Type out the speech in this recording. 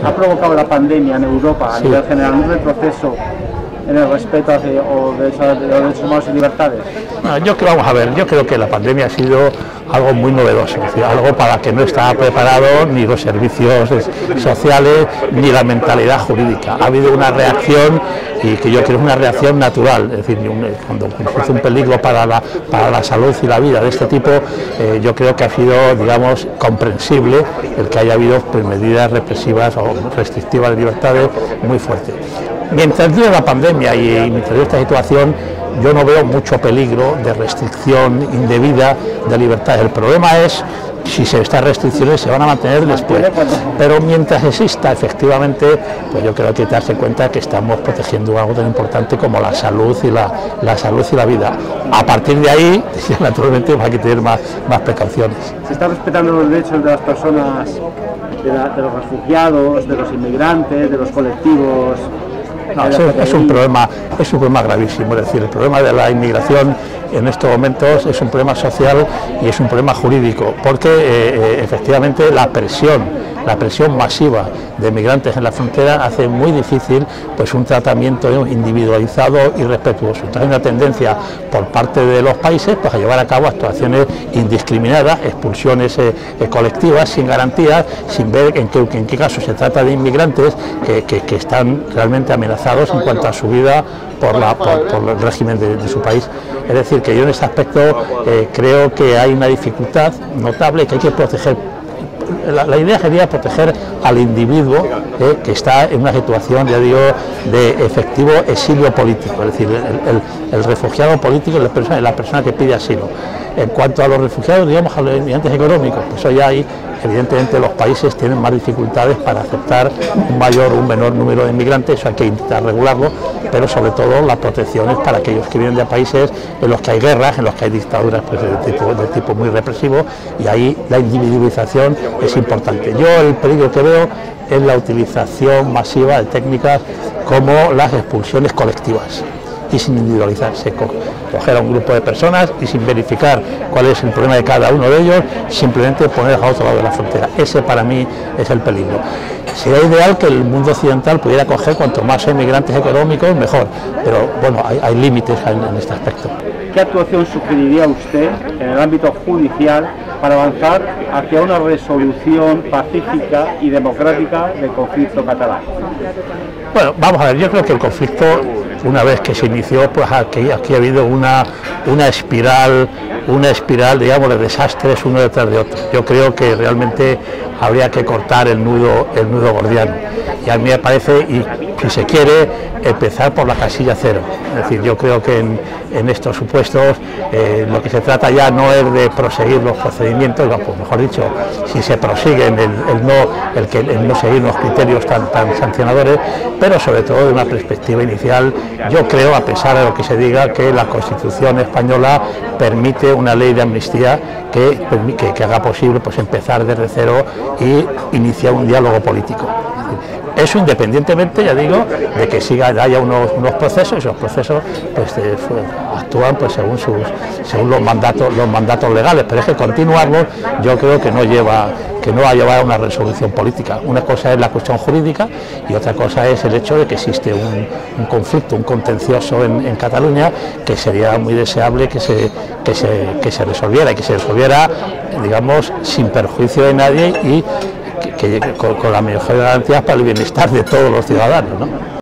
¿Ha provocado la pandemia en Europa a nivel general un retroceso en el respeto o de los derechos humanos y libertades? No, vamos a ver, yo creo que la pandemia ha sido algo muy novedoso, es decir, algo para que no estaba preparado ni los servicios sociales ni la mentalidad jurídica. Ha habido una reacción, y que yo creo es una reacción natural, es decir, cuando surge un peligro para la salud y la vida de este tipo, yo creo que ha sido, digamos, comprensible el que haya habido medidas represivas o restrictivas de libertades muy fuertes. Mientras dure la pandemia y mientras dure esta situación, yo no veo mucho peligro de restricción indebida de libertades. El problema es si estas restricciones se van a mantener después. Pero mientras exista, efectivamente, pues yo creo que hay que darse cuenta que estamos protegiendo algo tan importante como la salud y la vida. A partir de ahí, naturalmente, hay que tener más precauciones. ¿Se están respetando los derechos de las personas, de los refugiados, de los inmigrantes, de los colectivos? No, es un problema gravísimo, es decir, el problema de la inmigración en estos momentos es un problema social y es un problema jurídico, porque efectivamente la presión masiva de migrantes en la frontera hace muy difícil pues un tratamiento individualizado y respetuoso. Entonces hay una tendencia por parte de los países pues a llevar a cabo actuaciones indiscriminadas, expulsiones colectivas sin garantías, sin ver en qué caso se trata de inmigrantes que están realmente amenazados en cuanto a su vida por el régimen de su país. Es decir, que yo en ese aspecto creo que hay una dificultad notable que hay que proteger. La idea sería proteger al individuo que está en una situación, ya digo, de efectivo exilio político, es decir, el refugiado político es la persona que pide asilo. En cuanto a los refugiados, digamos, a los inmigrantes económicos, pues hoy hay, evidentemente los países tienen más dificultades para aceptar un menor número de inmigrantes, eso hay que intentar regularlo, pero sobre todo las protecciones para aquellos que vienen de países en los que hay guerras, en los que hay dictaduras pues, de tipo muy represivo, y ahí la individualización es importante. Yo el peligro que veo es la utilización masiva de técnicas como las expulsiones colectivas y sin individualizarse, coger a un grupo de personas y sin verificar cuál es el problema de cada uno de ellos, simplemente poner a otro lado de la frontera. Ese para mí es el peligro. Sería ideal que el mundo occidental pudiera acoger cuanto más inmigrantes económicos mejor, pero bueno, hay límites en este aspecto. ¿Qué actuación sugeriría usted en el ámbito judicial para avanzar hacia una resolución pacífica y democrática del conflicto catalán? Bueno, vamos a ver, yo creo que el conflicto, una vez que se inició, pues aquí ha habido una espiral, digamos, de desastres uno detrás de otro. Yo creo que realmente habría que cortar el nudo gordiano. Y a mí me parece, y si se quiere, empezar por la casilla cero. Es decir, yo creo que en estos supuestos lo que se trata ya no es de proseguir los procedimientos, pues mejor dicho, si se prosiguen el no seguir los criterios tan sancionadores, pero sobre todo de una perspectiva inicial. Yo creo, a pesar de lo que se diga, que la Constitución española permite una ley de amnistía que haga posible pues empezar desde cero y iniciar un diálogo político. Eso independientemente, ya digo, de que haya unos procesos, y esos procesos pues, actúan pues, según los mandatos legales, pero es que continuarlos yo creo que no va a llevar a una resolución política. Una cosa es la cuestión jurídica y otra cosa es el hecho de que existe un conflicto, un contencioso en Cataluña, que sería muy deseable que se resolviera, y que se resolviera, digamos, sin perjuicio de nadie y con la mejor garantías para el bienestar de todos los ciudadanos, ¿no?